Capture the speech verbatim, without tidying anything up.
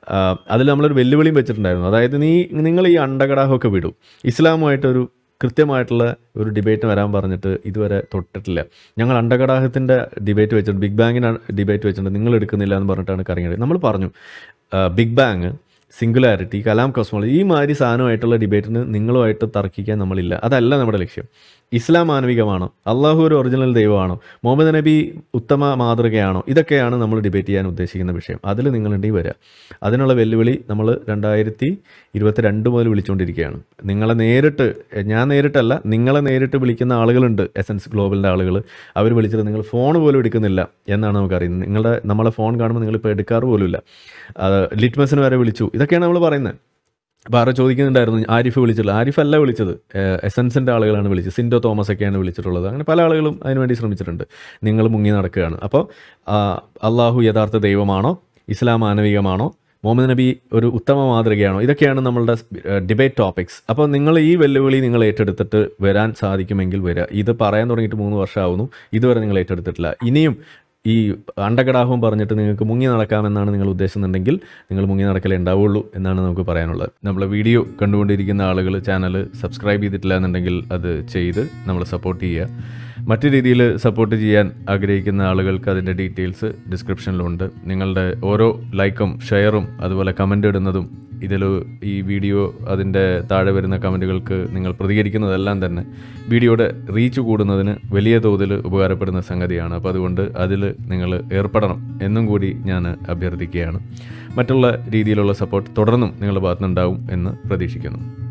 അതിൽ നമ്മളൊരു വെല്ലുവിളിയും വെച്ചിട്ടുണ്ടായിരുന്നു. അതായത് നീ നിങ്ങൾ ഈ അണ്ടകടാഹമൊക്കെ വിടും, ഇസ്ലാമുമായിട്ടൊരു കൃത്യമായിട്ടുള്ള ഒരു ഡിബേറ്റ് വരാൻ പറഞ്ഞിട്ട് ഇതുവരെ തൊട്ടിട്ടില്ല. ഞങ്ങൾ അണ്ടകടാഹത്തിൻ്റെ ഡിബേറ്റ് വെച്ചിട്ട് ബിഗ് ബാങ്ങിൻ്റെ ഡിബേറ്റ് വെച്ചിട്ട് നിങ്ങൾ എടുക്കുന്നില്ല എന്ന് പറഞ്ഞിട്ടാണ് കറങ്ങിയത്. നമ്മൾ പറഞ്ഞു ബിഗ് ബാങ്, സിംഗുലാരിറ്റി, കലാം കോസ്മോളജി ഈ മാതിരി സാധനമായിട്ടുള്ള ഡിബേറ്റിന് നിങ്ങളുമായിട്ട് തർക്കിക്കാൻ നമ്മളില്ല. അതല്ല നമ്മുടെ ലക്ഷ്യം. ഇസ്ലാം മാനവികമാണോ, അള്ളാഹു ഒരു ഒറിജിനൽ ദൈവമാണോ, മുഹമ്മദ് നബി ഉത്തമ മാതൃകയാണോ, ഇതൊക്കെയാണ് നമ്മൾ ഡിബേറ്റ് ചെയ്യാൻ ഉദ്ദേശിക്കുന്ന വിഷയം. അതിൽ നിങ്ങളുണ്ടെങ്കിൽ വരിക. അതിനുള്ള വെല്ലുവിളി നമ്മൾ രണ്ടായിരത്തി ഇരുപത്തി രണ്ട് മുതൽ വിളിച്ചുകൊണ്ടിരിക്കുകയാണ്. നിങ്ങളെ നേരിട്ട്, ഞാൻ നേരിട്ടല്ല, നിങ്ങളെ നേരിട്ട് വിളിക്കുന്ന ആളുകളുണ്ട്, എസൻസ് ഗ്ലോബലിൻ്റെ ആളുകൾ. അവർ വിളിച്ചിട്ട് നിങ്ങൾ ഫോൺ പോലും എടുക്കുന്നില്ല എന്നാണ് നമുക്കറിയുന്നത്. നിങ്ങളുടെ നമ്മളെ ഫോൺ കാണുമ്പോൾ നിങ്ങളിപ്പോൾ എടുക്കാറ് പോലുമില്ല. ലിറ്റ്മസിന് വരെ വിളിച്ചു, ഇതൊക്കെയാണ് നമ്മൾ പറയുന്നത്. അപ്പോൾ ആരോ ചോദിക്കുന്നുണ്ടായിരുന്നു ആരിഫ് വിളിച്ചില്ല. ആരിഫ് അല്ല വിളിച്ചത്, എസൻസിൻ്റെ ആളുകളാണ് വിളിച്ചത്. സിൻഡോ തോമസ് ഒക്കെയാണ് വിളിച്ചിട്ടുള്ളത്. അങ്ങനെ പല ആളുകളും അതിനുവേണ്ടി ശ്രമിച്ചിട്ടുണ്ട്. നിങ്ങൾ മുങ്ങി നടക്കുകയാണ്. അപ്പോൾ അള്ളാഹു യഥാർത്ഥ ദൈവമാണോ, ഇസ്ലാം മാനവികമാണോ, മുഹമ്മദ് നബി ഒരു ഉത്തമ മാതൃകയാണോ, ഇതൊക്കെയാണ് നമ്മളുടെ ഡിബേറ്റ് ടോപ്പിക്സ്. അപ്പോൾ നിങ്ങൾ ഈ വെല്ലുവിളി നിങ്ങൾ ഏറ്റെടുത്തിട്ട് വരാൻ സാധിക്കുമെങ്കിൽ വരിക. ഇത് പറയാൻ തുടങ്ങിയിട്ട് മൂന്ന് വർഷമാവുന്നു, ഇതുവരെ നിങ്ങൾ ഏറ്റെടുത്തിട്ടില്ല. ഇനിയും ഈ അണ്ടകടാഹവും പറഞ്ഞിട്ട് നിങ്ങൾക്ക് മുങ്ങി നടക്കാമെന്നാണ് നിങ്ങൾ ഉദ്ദേശിക്കുന്നുണ്ടെങ്കിൽ നിങ്ങൾ മുങ്ങി നടക്കലേ ഉണ്ടാവുള്ളൂ എന്നാണ് നമുക്ക് പറയാനുള്ളത്. നമ്മളെ വീഡിയോ കണ്ടുകൊണ്ടിരിക്കുന്ന ആളുകൾ ചാനൽ സബ്സ്ക്രൈബ് ചെയ്തിട്ടില്ല എന്നുണ്ടെങ്കിൽ അത് ചെയ്ത് നമ്മളെ സപ്പോർട്ട് ചെയ്യുക. മറ്റു രീതിയിൽ സപ്പോർട്ട് ചെയ്യാൻ ആഗ്രഹിക്കുന്ന ആളുകൾക്ക് അതിൻ്റെ ഡീറ്റെയിൽസ് ഡിസ്ക്രിപ്ഷനിലുണ്ട്. നിങ്ങളുടെ ഓരോ ലൈക്കും ഷെയറും അതുപോലെ കമൻ്റ് ഇടുന്നതും ഇതിൽ ഈ വീഡിയോ അതിൻ്റെ താഴെ വരുന്ന കമൻറ്റുകൾക്ക് നിങ്ങൾ പ്രതികരിക്കുന്നതെല്ലാം തന്നെ വീഡിയോയുടെ റീച്ച് കൂടുന്നതിന് വലിയ തോതിൽ ഉപകാരപ്പെടുന്ന സംഗതിയാണ്. അപ്പോൾ അതുകൊണ്ട് അതിൽ നിങ്ങൾ ഏർപ്പെടണം എന്നും കൂടി ഞാൻ അഭ്യർത്ഥിക്കുകയാണ്. മറ്റുള്ള രീതിയിലുള്ള സപ്പോർട്ട് തുടർന്നും നിങ്ങളുടെ ഭാഗത്തുനിന്നുണ്ടാവും എന്ന് പ്രതീക്ഷിക്കുന്നു.